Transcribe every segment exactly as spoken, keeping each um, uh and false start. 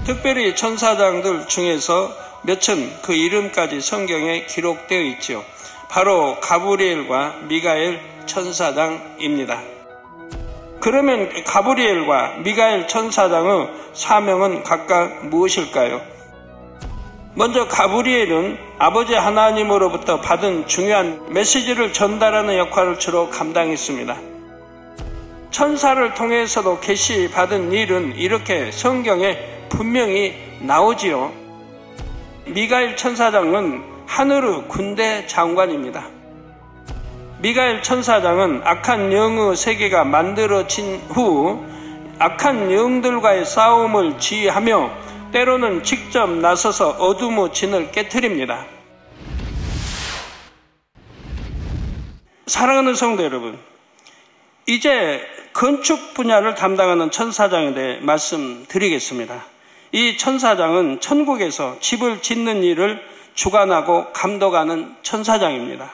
특별히 천사장들 중에서 몇은 그 이름까지 성경에 기록되어 있죠. 바로 가브리엘과 미가엘 천사장입니다. 그러면 가브리엘과 미가엘 천사장의 사명은 각각 무엇일까요? 먼저 가브리엘은 아버지 하나님으로부터 받은 중요한 메시지를 전달하는 역할을 주로 감당했습니다. 천사를 통해서도 계시받은 일은 이렇게 성경에 분명히 나오지요. 미가엘 천사장은 하늘의 군대 장관입니다. 미가엘 천사장은 악한 영의 세계가 만들어진 후 악한 영들과의 싸움을 지휘하며 때로는 직접 나서서 어둠의 진을 깨트립니다. 사랑하는 성도 여러분, 이제 건축 분야를 담당하는 천사장에 대해 말씀드리겠습니다. 이 천사장은 천국에서 집을 짓는 일을 주관하고 감독하는 천사장입니다.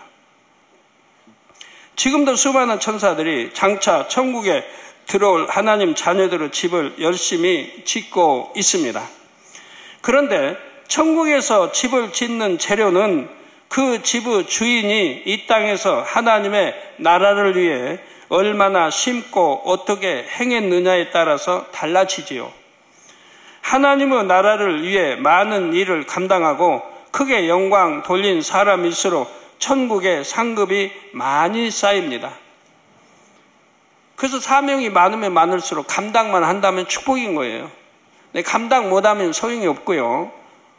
지금도 수많은 천사들이 장차 천국에 들어올 하나님 자녀들의 집을 열심히 짓고 있습니다. 그런데 천국에서 집을 짓는 재료는 그 집의 주인이 이 땅에서 하나님의 나라를 위해 얼마나 심고 어떻게 행했느냐에 따라서 달라지지요. 하나님의 나라를 위해 많은 일을 감당하고 크게 영광 돌린 사람일수록 천국의 상급이 많이 쌓입니다. 그래서 사명이 많으면 많을수록 감당만 한다면 축복인 거예요. 감당 못하면 소용이 없고요.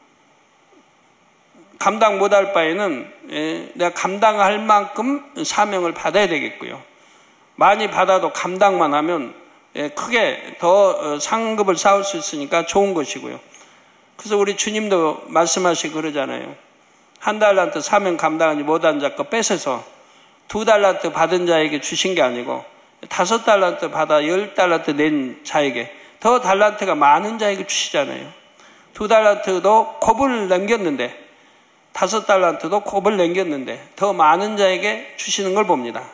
감당 못할 바에는 내가 감당할 만큼 사명을 받아야 되겠고요. 많이 받아도 감당만 하면 크게 더 상급을 쌓을 수 있으니까 좋은 것이고요. 그래서 우리 주님도 말씀하시고 그러잖아요. 한 달란트 사명 감당하지 못한 자 거 뺏어서 두 달란트 받은 자에게 주신 게 아니고 다섯 달란트 받아 열 달란트 낸 자에게 더 달란트가 많은 자에게 주시잖아요. 두 달란트도 곱을 남겼는데 다섯 달란트도 곱을 남겼는데 더 많은 자에게 주시는 걸 봅니다.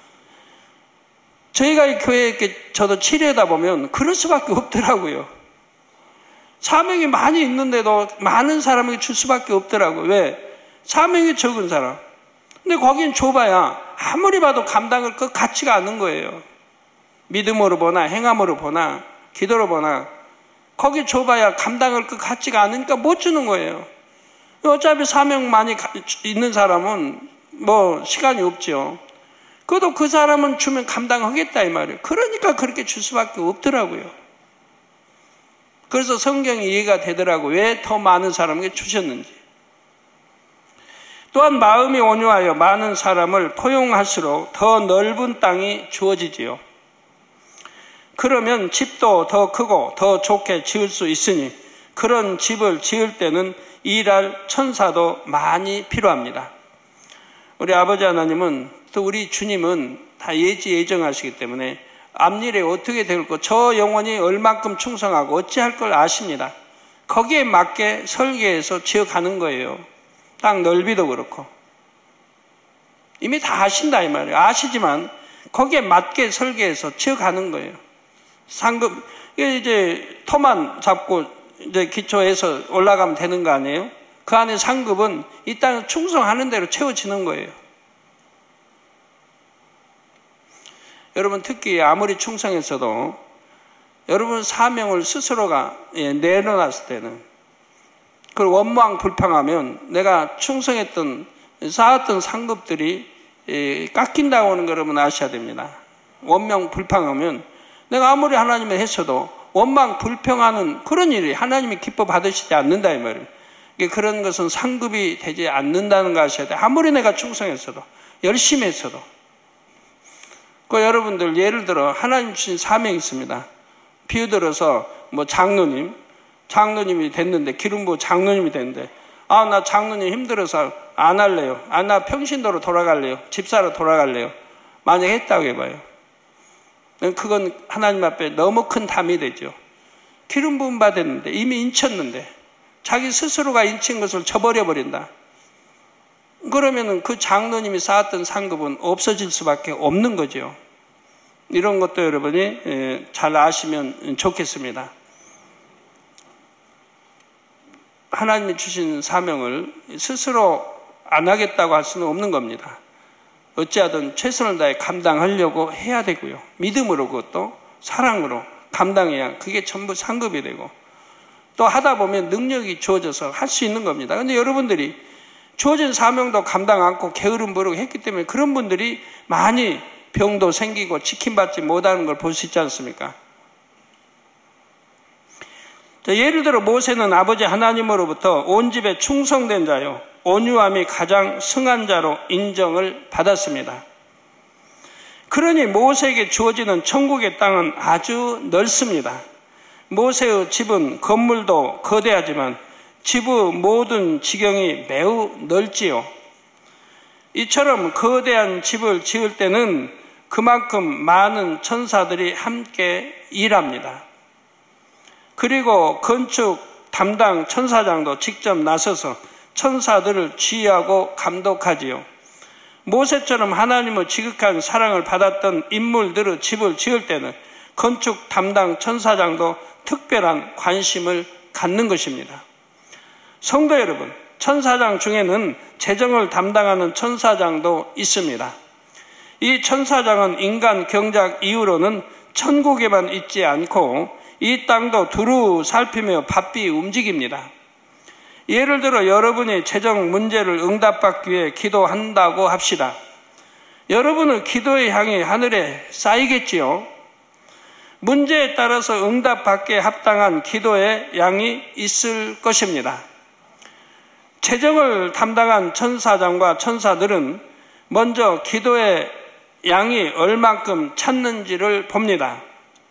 저희가 이 교회에 이렇게 저도 치료하다 보면 그럴 수밖에 없더라고요. 사명이 많이 있는데도 많은 사람에게 줄 수밖에 없더라고요. 왜? 사명이 적은 사람. 근데 거긴 좁아야 아무리 봐도 감당할 것 같지가 않은 거예요. 믿음으로 보나 행함으로 보나 기도로 보나 거기 좁아야 감당할 것 같지가 않으니까 못 주는 거예요. 어차피 사명 많이 있는 사람은 뭐 시간이 없죠. 그래도 그 사람은 주면 감당하겠다 이 말이에요. 그러니까 그렇게 줄 수밖에 없더라고요. 그래서 성경이 이해가 되더라고요. 왜 더 많은 사람에게 주셨는지. 또한 마음이 온유하여 많은 사람을 포용할수록 더 넓은 땅이 주어지지요. 그러면 집도 더 크고 더 좋게 지을 수 있으니 그런 집을 지을 때는 일할 천사도 많이 필요합니다. 우리 아버지 하나님은 또 우리 주님은 다 예지 예정하시기 때문에 앞일에 어떻게 될고 저 영혼이 얼만큼 충성하고 어찌할 걸 아십니다. 거기에 맞게 설계해서 지어가는 거예요. 땅 넓이도 그렇고 이미 다 아신다 이 말이에요. 아시지만 거기에 맞게 설계해서 지어가는 거예요. 상급 이제 터만 잡고 이제 기초해서 올라가면 되는 거 아니에요? 그 안에 상급은 이 땅에 충성하는 대로 채워지는 거예요. 여러분 특히 아무리 충성했어도 여러분 사명을 스스로가 내려놨을 때는 그걸 원망 불평하면 내가 충성했던 쌓았던 상급들이 깎인다고 하는 걸 여러분 아셔야 됩니다. 원망 불평하면 내가 아무리 하나님을 했어도 원망 불평하는 그런 일이 하나님이 기뻐 받으시지 않는다 이 말이에요. 그런 것은 상급이 되지 않는다는 거 아셔야 돼요. 아무리 내가 충성했어도 열심히 했어도. 그 여러분들 예를 들어 하나님 주신 사명이 있습니다. 비유 들어서 뭐 장로님 장로님이 됐는데 기름 부어 장로님이 됐는데 아 나 장로님 힘들어서 안 할래요. 아 나 평신도로 돌아갈래요. 집사로 돌아갈래요. 만약 했다고 해봐요. 그건 하나님 앞에 너무 큰 담이 되죠. 기름 부음 받았는데 이미 인쳤는데 자기 스스로가 인친 것을 저버려 버린다. 그러면은 그 장로님이 쌓았던 상급은 없어질 수밖에 없는 거죠. 이런 것도 여러분이 잘 아시면 좋겠습니다. 하나님이 주신 사명을 스스로 안 하겠다고 할 수는 없는 겁니다. 어찌하든 최선을 다해 감당하려고 해야 되고요. 믿음으로, 그것도 사랑으로 감당해야 그게 전부 상급이 되고, 또 하다 보면 능력이 주어져서 할 수 있는 겁니다. 그런데 여러분들이 주어진 사명도 감당 않고 게으름 부르고 했기 때문에 그런 분들이 많이 병도 생기고 지킴받지 못하는 걸 볼 수 있지 않습니까? 자, 예를 들어 모세는 아버지 하나님으로부터 온 집에 충성된 자요, 온유함이 가장 승한 자로 인정을 받았습니다. 그러니 모세에게 주어지는 천국의 땅은 아주 넓습니다. 모세의 집은 건물도 거대하지만 집의 모든 지경이 매우 넓지요. 이처럼 거대한 집을 지을 때는 그만큼 많은 천사들이 함께 일합니다. 그리고 건축 담당 천사장도 직접 나서서 천사들을 지휘하고 감독하지요. 모세처럼 하나님의 지극한 사랑을 받았던 인물들의 집을 지을 때는 건축 담당 천사장도 특별한 관심을 갖는 것입니다. 성도 여러분, 천사장 중에는 재정을 담당하는 천사장도 있습니다. 이 천사장은 인간 경작 이후로는 천국에만 있지 않고 이 땅도 두루 살피며 바삐 움직입니다. 예를 들어 여러분이 재정 문제를 응답받기 위해 기도한다고 합시다. 여러분의 기도의 향이 하늘에 쌓이겠지요. 문제에 따라서 응답받기에 합당한 기도의 양이 있을 것입니다. 재정을 담당한 천사장과 천사들은 먼저 기도의 양이 얼만큼 찼는지를 봅니다.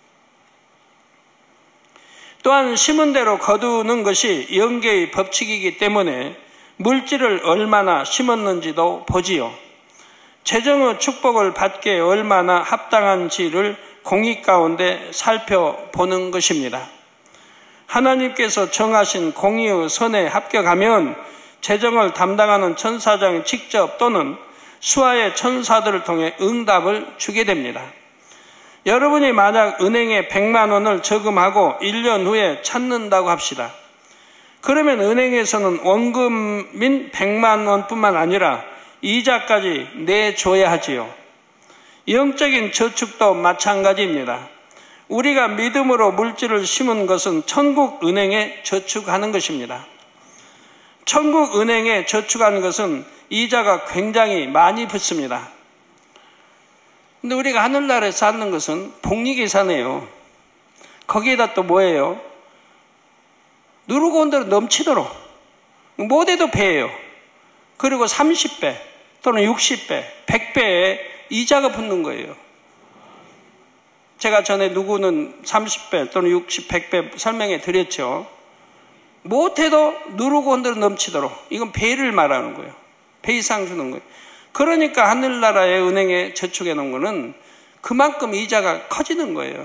또한 심은 대로 거두는 것이 영계의 법칙이기 때문에 물질을 얼마나 심었는지도 보지요. 재정의 축복을 받기에 얼마나 합당한지를 공의 가운데 살펴보는 것입니다. 하나님께서 정하신 공의의 선에 합격하면 재정을 담당하는 천사장이 직접 또는 수하의 천사들을 통해 응답을 주게 됩니다. 여러분이 만약 은행에 백만 원을 저금하고 일 년 후에 찾는다고 합시다. 그러면 은행에서는 원금인 백만 원뿐만 아니라 이자까지 내줘야 하지요. 영적인 저축도 마찬가지입니다. 우리가 믿음으로 물질을 심은 것은 천국 은행에 저축하는 것입니다. 천국 은행에 저축하는 것은 이자가 굉장히 많이 붙습니다. 근데 우리가 하늘나라에 쌓는 것은 복리계산이에요. 거기에다 또 뭐예요? 누르고 온 대로 넘치도록. 못해도 배예요. 그리고 삼십 배 또는 육십 배, 백 배의 이자가 붙는 거예요. 제가 전에 누구는 삼십 배 또는 육십, 백 배 설명해 드렸죠. 못해도 누르고 온 대로 넘치도록. 이건 배를 말하는 거예요. 배 이상 주는 거예요. 그러니까 하늘나라의 은행에 저축해 놓은 거는 그만큼 이자가 커지는 거예요.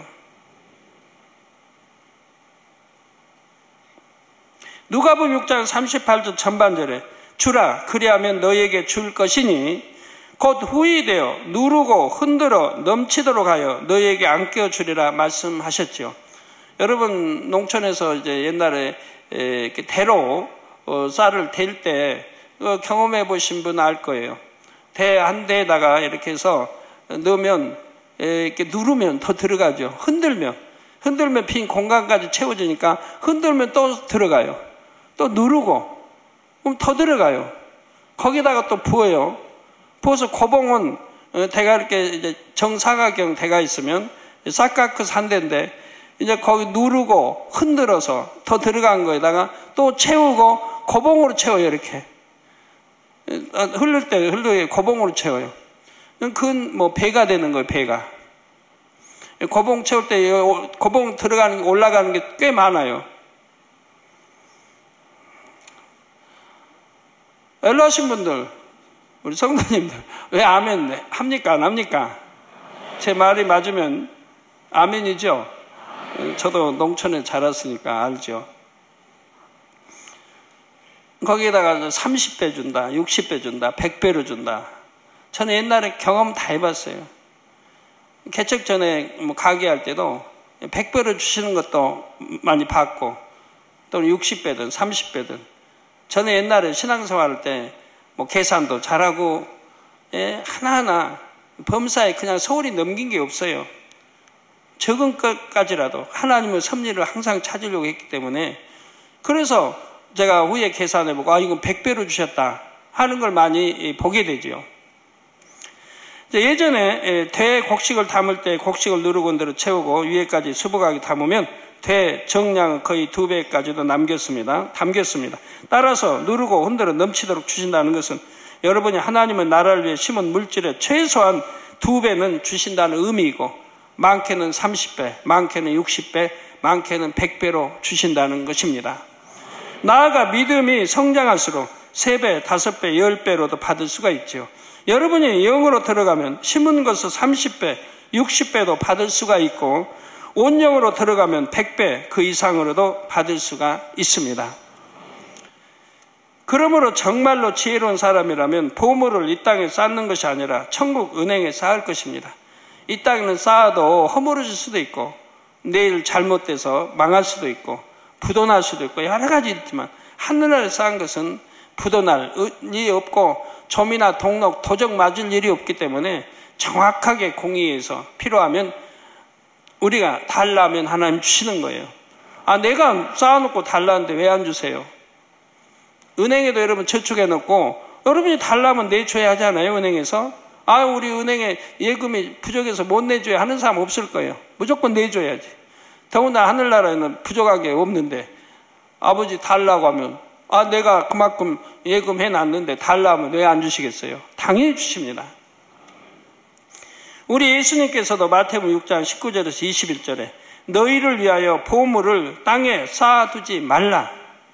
누가복음 육 장 삼십팔 절 전반절에 주라 그리하면 너희에게 줄 것이니 곧 후히 되어 누르고 흔들어 넘치도록 하여 너희에게 안겨 주리라 말씀하셨죠. 여러분 농촌에서 이제 옛날에 이렇게 대로 쌀을 댈 때 경험해 보신 분 알 거예요. 대 한 대에다가 이렇게 해서 넣으면 이렇게 누르면 더 들어가죠. 흔들면 흔들면 빈 공간까지 채워지니까 흔들면 또 들어가요. 또 누르고 그럼 더 들어가요. 거기다가 또 부어요. 부어서 고봉은 대가 이렇게 이제 정사각형 대가 있으면 싹가크 산대인데 이제 거기 누르고 흔들어서 더 들어간 거에다가 또 채우고 고봉으로 채워요. 이렇게 흐를 때 흘러요. 고봉으로 채워요. 그건 뭐 배가 되는 거예요. 배가 고봉 채울 때 고봉 들어가는 올라가는 게 꽤 많아요. 연로하신 분들, 우리 성도님들 왜 아멘 합니까? 안 합니까? 제 말이 맞으면 아멘이죠. 저도 농촌에 자랐으니까 알죠. 거기에다가 삼십 배 준다, 육십 배 준다, 백 배로 준다. 저는 옛날에 경험 다 해봤어요. 개척 전에 뭐 가게 할 때도 백 배로 주시는 것도 많이 봤고, 또는 육십 배든 삼십 배든 저는 옛날에 신앙생활 할 때 뭐 계산도 잘하고, 예, 하나하나 범사에 그냥 소홀히 넘긴 게 없어요. 적은 것까지라도 하나님의 섭리를 항상 찾으려고 했기 때문에, 그래서 제가 후에 계산해보고 아 이건 백 배로 주셨다 하는 걸 많이 보게 되죠. 예전에 대곡식을 담을 때 곡식을 누르곤대로 채우고 위에까지 수북하게 담으면 대정량은 거의 두 배까지도 남겼습니다. 담겼습니다. 따라서 누르고 흔들어 넘치도록 주신다는 것은 여러분이 하나님의 나라를 위해 심은 물질의 최소한 두 배는 주신다는 의미이고, 많게는 삼십 배, 많게는 육십 배, 많게는 백 배로 주신다는 것입니다. 나아가 믿음이 성장할수록 세 배, 다섯 배, 열 배로도 받을 수가 있죠. 여러분이 영으로 들어가면 심은 것을 삼십 배, 육십 배도 받을 수가 있고, 온영으로 들어가면 백 배 그 이상으로도 받을 수가 있습니다. 그러므로 정말로 지혜로운 사람이라면 보물을 이 땅에 쌓는 것이 아니라 천국 은행에 쌓을 것입니다. 이 땅에는 쌓아도 허물어질 수도 있고, 내일 잘못돼서 망할 수도 있고, 부도날 수도 있고, 여러 가지 있지만 하늘나라에 쌓은 것은 부도날 일이 없고 점이나 동록, 도적 맞을 일이 없기 때문에 정확하게 공의해서 필요하면 우리가 달라면 하나님 주시는 거예요. 아, 내가 쌓아놓고 달라는데 왜 안 주세요? 은행에도 여러분 저축해놓고 여러분이 달라면 내줘야 하잖아요. 은행에서. 아, 우리 은행에 예금이 부족해서 못 내줘야 하는 사람 없을 거예요. 무조건 내줘야지. 더군다나 하늘나라에는 부족한 게 없는데 아버지 달라고 하면 아, 내가 그만큼 예금해놨는데 달라면 왜 안 주시겠어요? 당연히 주십니다. 우리 예수님께서도 마태복음 육 장 십구 절에서 이십일 절에 너희를 위하여 보물을 땅에 쌓아두지 말라.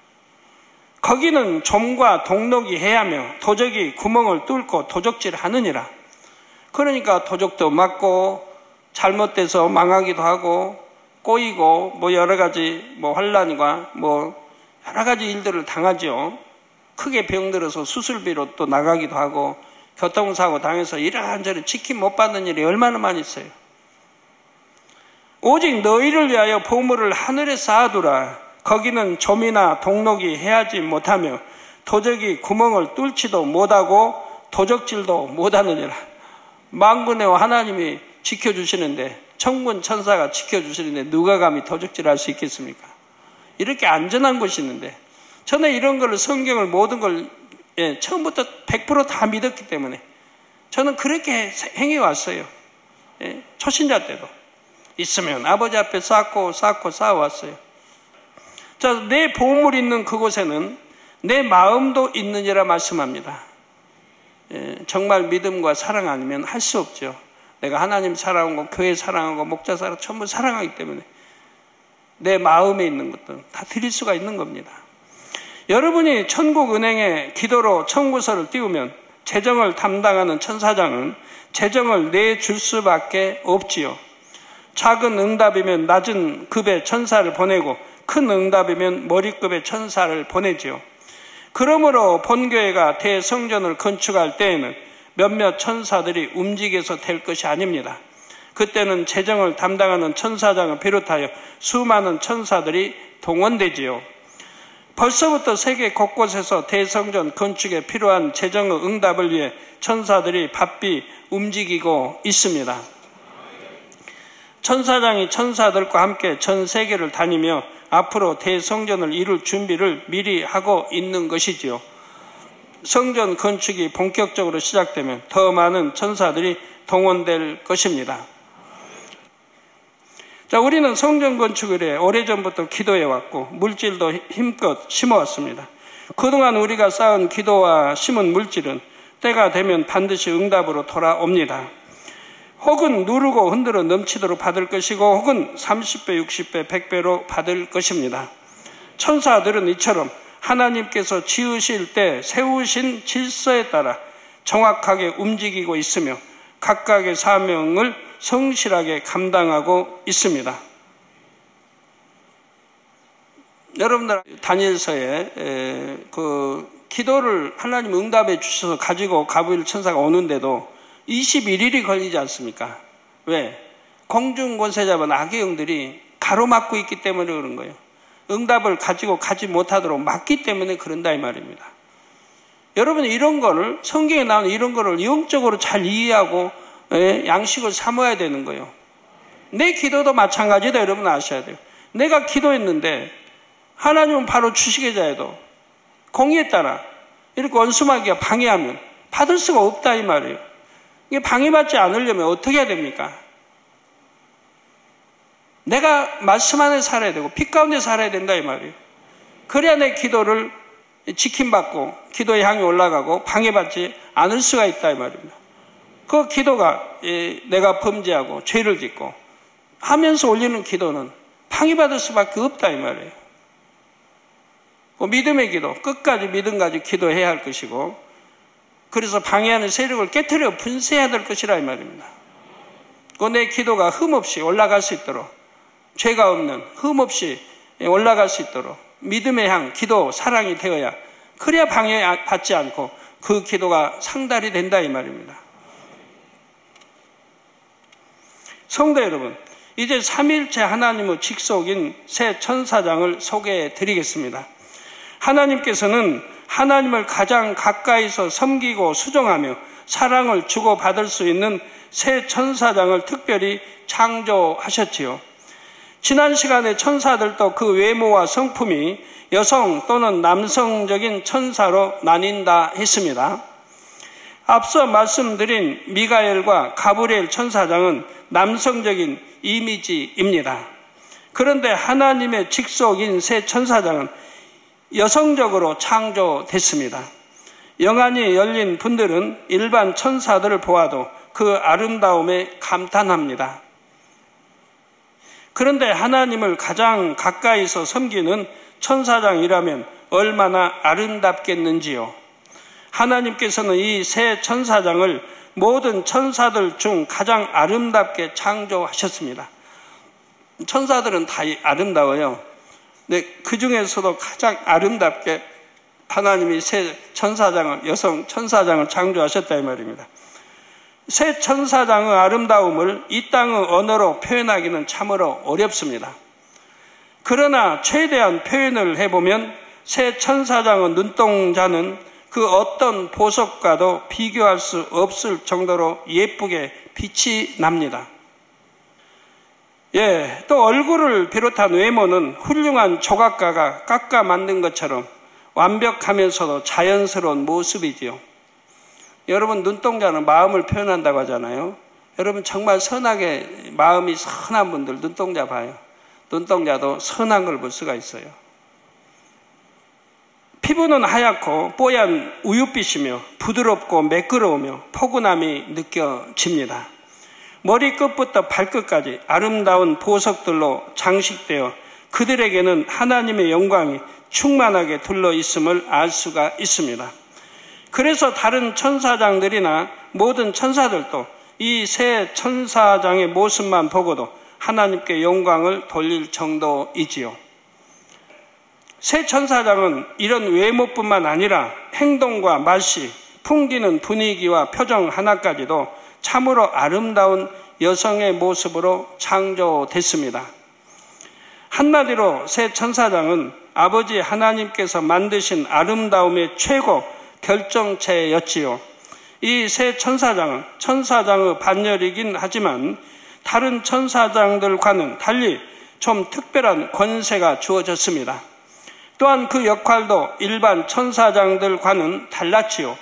거기는 좀과 동록이 해하며 도적이 구멍을 뚫고 도적질하느니라. 그러니까 도적도 맞고 잘못돼서 망하기도 하고 꼬이고 뭐 여러 가지 뭐 환난과 뭐 여러 가지 일들을 당하죠. 크게 병들어서 수술비로 또 나가기도 하고 교통사고 당해서 이런저런 치킨 못 받는 일이 얼마나 많이 있어요. 오직 너희를 위하여 보물을 하늘에 쌓아두라. 거기는 좀이나 동록이 해하지 못하며 도적이 구멍을 뚫지도 못하고 도적질도 못하느니라. 만군의 하나님이 지켜주시는데, 천군 천사가 지켜주시는데 누가 감히 도적질할 수 있겠습니까? 이렇게 안전한 곳이 있는데, 저는 이런 걸 성경을 모든 걸 예, 처음부터 백 퍼센트 다 믿었기 때문에 저는 그렇게 행해왔어요. 예, 초신자 때도 있으면 아버지 앞에 쌓고 쌓고 쌓아왔어요. 자, 내 보물 있는 그곳에는 내 마음도 있느니라 말씀합니다. 예, 정말 믿음과 사랑 아니면 할 수 없죠. 내가 하나님 사랑하고 교회 사랑하고 목자 사랑 전부 사랑하기 때문에 내 마음에 있는 것들 다 드릴 수가 있는 겁니다. 여러분이 천국은행에 기도로 청구서를 띄우면 재정을 담당하는 천사장은 재정을 내줄 수밖에 없지요. 작은 응답이면 낮은 급의 천사를 보내고 큰 응답이면 머리급의 천사를 보내지요. 그러므로 본교회가 대성전을 건축할 때에는 몇몇 천사들이 움직여서 될 것이 아닙니다. 그때는 재정을 담당하는 천사장을 비롯하여 수많은 천사들이 동원되지요. 벌써부터 세계 곳곳에서 대성전 건축에 필요한 재정의 응답을 위해 천사들이 바삐 움직이고 있습니다. 천사장이 천사들과 함께 전 세계를 다니며 앞으로 대성전을 이룰 준비를 미리 하고 있는 것이지요. 성전 건축이 본격적으로 시작되면 더 많은 천사들이 동원될 것입니다. 자, 우리는 성전 건축을 위해 오래전부터 기도해왔고 물질도 힘껏 심어왔습니다. 그동안 우리가 쌓은 기도와 심은 물질은 때가 되면 반드시 응답으로 돌아옵니다. 혹은 누르고 흔들어 넘치도록 받을 것이고 혹은 삼십 배, 육십 배, 백 배로 받을 것입니다. 천사들은 이처럼 하나님께서 지으실 때 세우신 질서에 따라 정확하게 움직이고 있으며 각각의 사명을 성실하게 감당하고 있습니다. 여러분들 다니엘서에 그 기도를 하나님 응답해 주셔서 가지고 가브리엘 천사가 오는데도 이십일 일이 걸리지 않습니까? 왜? 공중권세 잡은 악의 영들이 가로막고 있기 때문에 그런 거예요. 응답을 가지고 가지 못하도록 막기 때문에 그런다 이 말입니다. 여러분 이런 거를 성경에 나오는 이런 거를 영적으로 잘 이해하고 예, 양식을 삼아야 되는 거예요. 내 기도도 마찬가지다 여러분 아셔야 돼요. 내가 기도했는데 하나님은 바로 주시계자에도 공의에 따라 이렇게 원수마귀가 방해하면 받을 수가 없다 이 말이에요. 이게 방해받지 않으려면 어떻게 해야 됩니까? 내가 말씀 안에 살아야 되고 빛 가운데 살아야 된다 이 말이에요. 그래야 내 기도를 지킴받고 기도의 향이 올라가고 방해받지 않을 수가 있다 이 말입니다. 그 기도가 내가 범죄하고 죄를 짓고 하면서 올리는 기도는 방해받을 수밖에 없다 이 말이에요. 믿음의 기도, 끝까지 믿음 가지고 기도해야 할 것이고 그래서 방해하는 세력을 깨트려 분쇄해야 될 것이라 이 말입니다. 그 내 기도가 흠없이 올라갈 수 있도록 죄가 없는 흠없이 올라갈 수 있도록 믿음의 향, 기도, 사랑이 되어야 그래야 방해받지 않고 그 기도가 상달이 된다 이 말입니다. 성도 여러분, 이제 삼위일체 하나님의 직속인 새 천사장을 소개해 드리겠습니다. 하나님께서는 하나님을 가장 가까이서 섬기고 수종하며 사랑을 주고받을 수 있는 새 천사장을 특별히 창조하셨지요. 지난 시간에 천사들도 그 외모와 성품이 여성 또는 남성적인 천사로 나뉜다 했습니다. 앞서 말씀드린 미가엘과 가브리엘 천사장은 남성적인 이미지입니다. 그런데 하나님의 직속인 새 천사장은 여성적으로 창조됐습니다. 영안이 열린 분들은 일반 천사들을 보아도 그 아름다움에 감탄합니다. 그런데 하나님을 가장 가까이서 섬기는 천사장이라면 얼마나 아름답겠는지요. 하나님께서는 이 새 천사장을 모든 천사들 중 가장 아름답게 창조하셨습니다. 천사들은 다 아름다워요. 근데 그 중에서도 가장 아름답게 하나님이 새 천사장을, 여성 천사장을 창조하셨다 이 말입니다. 새 천사장의 아름다움을 이 땅의 언어로 표현하기는 참으로 어렵습니다. 그러나 최대한 표현을 해보면 새 천사장의 눈동자는 그 어떤 보석과도 비교할 수 없을 정도로 예쁘게 빛이 납니다. 예, 또 얼굴을 비롯한 외모는 훌륭한 조각가가 깎아 만든 것처럼 완벽하면서도 자연스러운 모습이지요. 여러분 눈동자는 마음을 표현한다고 하잖아요. 여러분 정말 선하게 마음이 선한 분들 눈동자 봐요. 눈동자도 선한 걸 볼 수가 있어요. 피부는 하얗고 뽀얀 우윳빛이며 부드럽고 매끄러우며 포근함이 느껴집니다. 머리끝부터 발끝까지 아름다운 보석들로 장식되어 그들에게는 하나님의 영광이 충만하게 둘러있음을 알 수가 있습니다. 그래서 다른 천사장들이나 모든 천사들도 이 새 천사장의 모습만 보고도 하나님께 영광을 돌릴 정도이지요. 새 천사장은 이런 외모뿐만 아니라 행동과 말씨, 풍기는 분위기와 표정 하나까지도 참으로 아름다운 여성의 모습으로 창조됐습니다. 한마디로 새 천사장은 아버지 하나님께서 만드신 아름다움의 최고 결정체였지요. 이 새 천사장은 천사장의 반열이긴 하지만 다른 천사장들과는 달리 좀 특별한 권세가 주어졌습니다. 또한 그 역할도 일반 천사장들과는 달랐지요.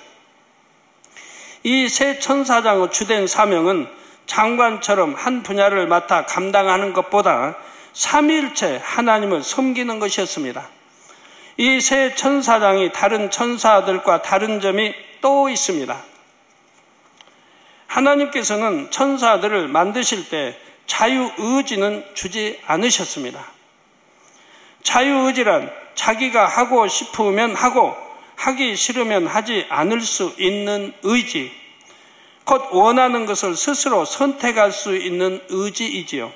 이 새 천사장의 주된 사명은 장관처럼 한 분야를 맡아 감당하는 것보다 삼위일체 하나님을 섬기는 것이었습니다. 이 새 천사장이 다른 천사들과 다른 점이 또 있습니다. 하나님께서는 천사들을 만드실 때 자유의지는 주지 않으셨습니다. 자유의지란 자기가 하고 싶으면 하고 하기 싫으면 하지 않을 수 있는 의지, 곧 원하는 것을 스스로 선택할 수 있는 의지이지요.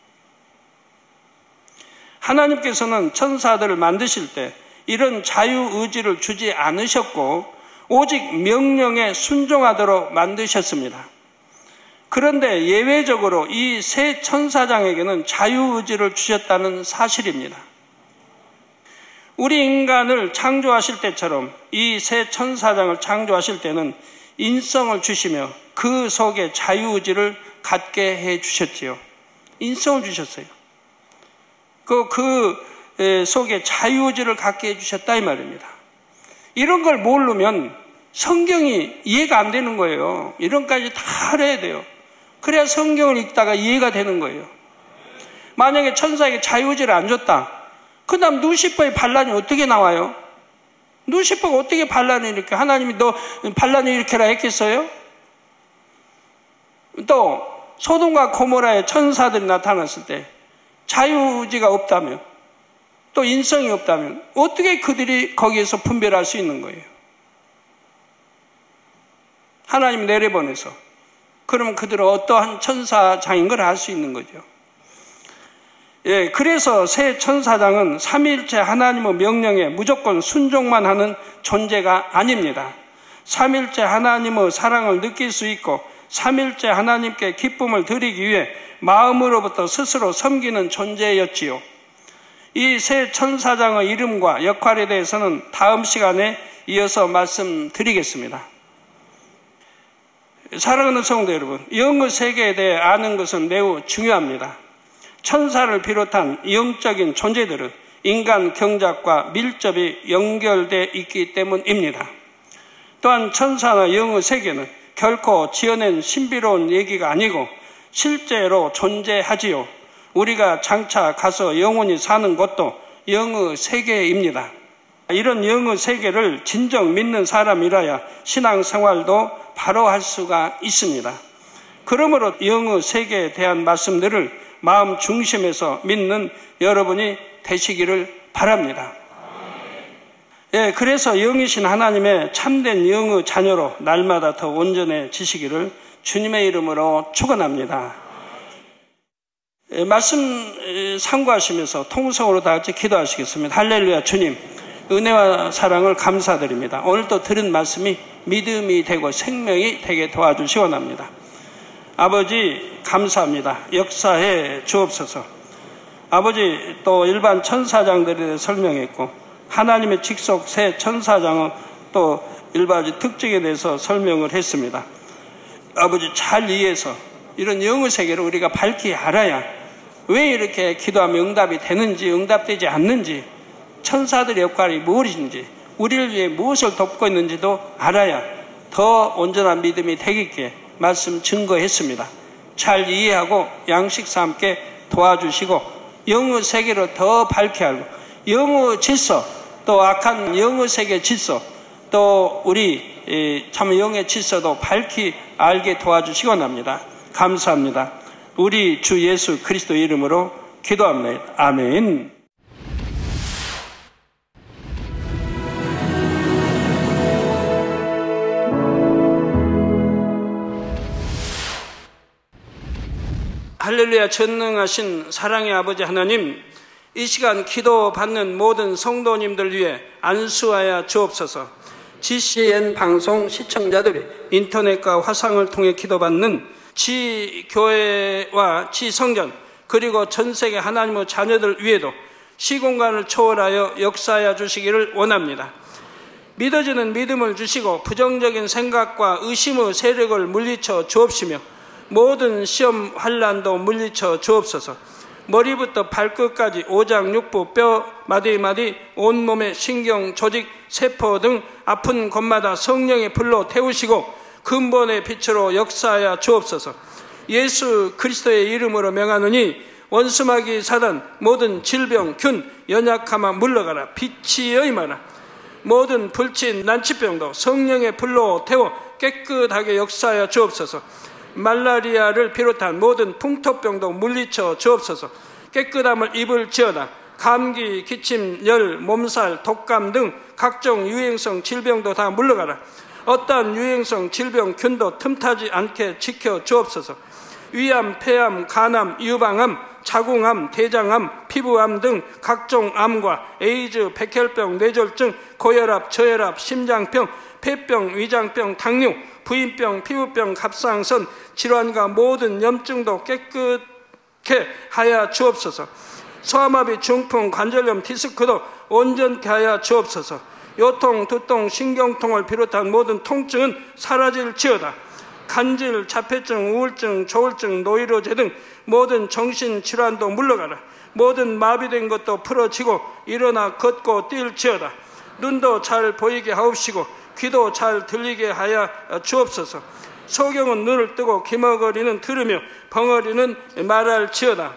하나님께서는 천사들을 만드실 때 이런 자유의지를 주지 않으셨고 오직 명령에 순종하도록 만드셨습니다. 그런데 예외적으로 이 새 천사장에게는 자유의지를 주셨다는 사실입니다. 우리 인간을 창조하실 때처럼 이 새 천사장을 창조하실 때는 인성을 주시며 그 속에 자유의지를 갖게 해 주셨지요. 인성을 주셨어요. 그, 그 속에 자유의지를 갖게 해 주셨다 이 말입니다. 이런 걸 모르면 성경이 이해가 안 되는 거예요. 이런까지 다 알아야 돼요. 그래야 성경을 읽다가 이해가 되는 거예요. 만약에 천사에게 자유의지를 안 줬다. 그 다음 루시퍼의 반란이 어떻게 나와요? 루시퍼가 어떻게 반란을 일으켜? 하나님이 너 반란을 일으켜라 했겠어요? 또 소돔과 고모라의 천사들이 나타났을 때 자유의지가 없다면, 또 인성이 없다면 어떻게 그들이 거기에서 분별할 수 있는 거예요? 하나님 내려보내서 그러면 그들은 어떠한 천사장인 걸 알 수 있는 거죠. 예, 그래서 새 천사장은 삼위일체 하나님의 명령에 무조건 순종만 하는 존재가 아닙니다. 삼위일체 하나님의 사랑을 느낄 수 있고 삼위일체 하나님께 기쁨을 드리기 위해 마음으로부터 스스로 섬기는 존재였지요. 이 새 천사장의 이름과 역할에 대해서는 다음 시간에 이어서 말씀드리겠습니다. 사랑하는 성도 여러분, 영의 세계에 대해 아는 것은 매우 중요합니다. 천사를 비롯한 영적인 존재들은 인간 경작과 밀접히 연결되어 있기 때문입니다. 또한 천사나 영의 세계는 결코 지어낸 신비로운 얘기가 아니고 실제로 존재하지요. 우리가 장차 가서 영원히 사는 곳도 영의 세계입니다. 이런 영의 세계를 진정 믿는 사람이라야 신앙생활도 바로 할 수가 있습니다. 그러므로 영의 세계에 대한 말씀들을 마음 중심에서 믿는 여러분이 되시기를 바랍니다. 예, 그래서 영이신 하나님의 참된 영의 자녀로 날마다 더 온전해지시기를 주님의 이름으로 축원합니다. 예, 말씀 상고하시면서 통성으로 다 같이 기도하시겠습니다. 할렐루야. 주님, 은혜와 사랑을 감사드립니다. 오늘도 들은 말씀이 믿음이 되고 생명이 되게 도와주시 원합니다. 아버지 감사합니다. 역사해 주옵소서. 아버지 또 일반 천사장들에 대해 설명했고 하나님의 직속 새 천사장은 또 일반 특징에 대해서 설명을 했습니다. 아버지 잘 이해해서 이런 영의 세계를 우리가 밝히 알아야 왜 이렇게 기도하면 응답이 되는지 응답되지 않는지 천사들의 역할이 무엇인지 우리를 위해 무엇을 돕고 있는지도 알아야 더 온전한 믿음이 되겠기에 말씀 증거했습니다. 잘 이해하고 양식과 함께 도와주시고 영의 세계를 더 밝게 알고 영의 질서 또 악한 영의 세계 질서 또 우리 참 영의 질서도 밝히 알게 도와주시기 원합니다. 감사합니다. 우리 주 예수 그리스도 이름으로 기도합니다. 아멘. 할렐루야. 전능하신 사랑의 아버지 하나님, 이 시간 기도 받는 모든 성도님들 위해 안수하여 주옵소서. 지씨엔 방송 시청자들이 인터넷과 화상을 통해 기도받는 지교회와 지성전 그리고 전세계 하나님의 자녀들 위에도 시공간을 초월하여 역사하여 주시기를 원합니다. 믿어지는 믿음을 주시고 부정적인 생각과 의심의 세력을 물리쳐 주옵시며 모든 시험 환난도 물리쳐 주옵소서. 머리부터 발끝까지 오장육부 뼈 마디마디 온몸의 신경 조직 세포 등 아픈 곳마다 성령의 불로 태우시고 근본의 빛으로 역사하여 주옵소서. 예수 그리스도의 이름으로 명하노니 원수마귀 사단 모든 질병 균 연약함아 물러가라. 빛이 임하라. 모든 불친 난치병도 성령의 불로 태워 깨끗하게 역사하여 주옵소서. 말라리아를 비롯한 모든 풍토병도 물리쳐 주옵소서. 깨끗함을 입을지어다. 감기, 기침, 열, 몸살, 독감 등 각종 유행성 질병도 다 물러가라. 어떠한 유행성 질병 균도 틈타지 않게 지켜 주옵소서. 위암, 폐암, 간암, 유방암, 자궁암, 대장암, 피부암 등 각종 암과 에이즈, 백혈병, 뇌졸중, 고혈압, 저혈압, 심장병, 폐병, 위장병, 당뇨, 부인병, 피부병, 갑상선, 질환과 모든 염증도 깨끗게 하여 주옵소서. 소아마비, 중풍, 관절염, 디스크도 온전케 하여 주옵소서. 요통, 두통, 신경통을 비롯한 모든 통증은 사라질지어다. 간질, 자폐증, 우울증, 조울증, 노이로제 등 모든 정신질환도 물러가라. 모든 마비된 것도 풀어지고 일어나 걷고 뛸지어다. 눈도 잘 보이게 하옵시고 귀도 잘 들리게 하여 주옵소서. 소경은 눈을 뜨고 기머거리는 들으며 벙어리는 말할지어다.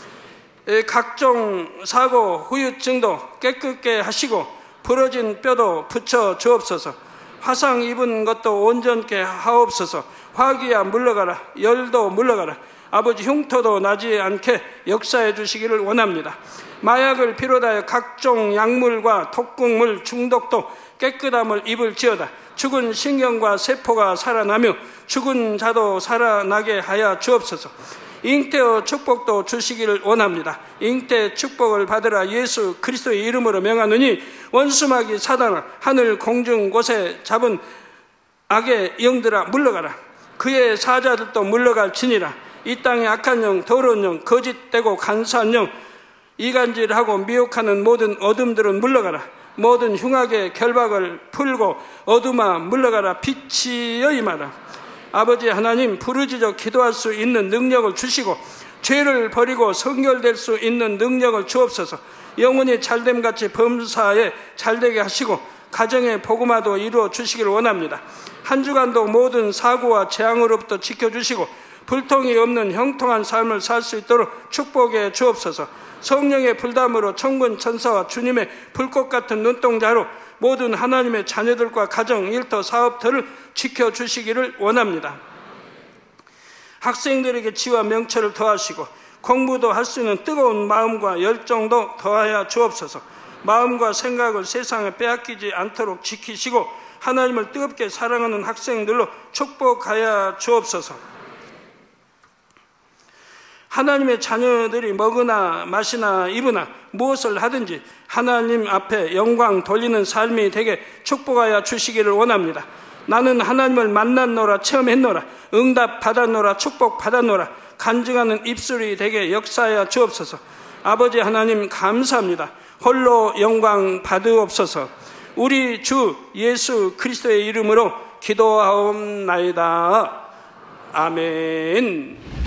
각종 사고, 후유증도 깨끗게 하시고 부러진 뼈도 붙여 주옵소서. 화상 입은 것도 온전케 하옵소서. 화기야 물러가라. 열도 물러가라. 아버지, 흉터도 나지 않게 역사해 주시기를 원합니다. 마약을 비롯하여 각종 약물과 독극물 중독도 깨끗함을 입을지어다. 죽은 신경과 세포가 살아나며 죽은 자도 살아나게 하여 주옵소서. 잉태의 축복도 주시기를 원합니다. 잉태 축복을 받으라. 예수 그리스도의 이름으로 명하노니 원수마귀 사단아, 하늘 공중 곳에 잡은 악의 영들아 물러가라. 그의 사자들도 물러갈지니라. 이 땅의 악한 영, 더러운 영, 거짓되고 간사한 영, 이간질하고 미혹하는 모든 어둠들은 물러가라. 모든 흉악의 결박을 풀고 어둠아 물러가라. 빛이여 임하라. 아버지 하나님, 부르짖어 기도할 수 있는 능력을 주시고 죄를 버리고 성결될 수 있는 능력을 주옵소서. 영혼이 잘됨같이 범사에 잘되게 하시고 가정의 복음화도 이루어 주시기를 원합니다. 한 주간도 모든 사고와 재앙으로부터 지켜주시고 불통이 없는 형통한 삶을 살 수 있도록 축복해 주옵소서. 성령의 불담으로 천군 천사와 주님의 불꽃 같은 눈동자로 모든 하나님의 자녀들과 가정, 일터, 사업들을 지켜주시기를 원합니다. 학생들에게 지와 명철을 더하시고 공부도 할 수 있는 뜨거운 마음과 열정도 더하여 주옵소서. 마음과 생각을 세상에 빼앗기지 않도록 지키시고 하나님을 뜨겁게 사랑하는 학생들로 축복하여 주옵소서. 하나님의 자녀들이 먹으나 마시나 입으나 무엇을 하든지 하나님 앞에 영광 돌리는 삶이 되게 축복하여 주시기를 원합니다. 나는 하나님을 만났노라, 체험했노라, 응답 받았노라, 축복 받았노라, 간증하는 입술이 되게 역사하여 주옵소서. 아버지 하나님 감사합니다. 홀로 영광 받으옵소서. 우리 주 예수 그리스도의 이름으로 기도하옵나이다. 아멘.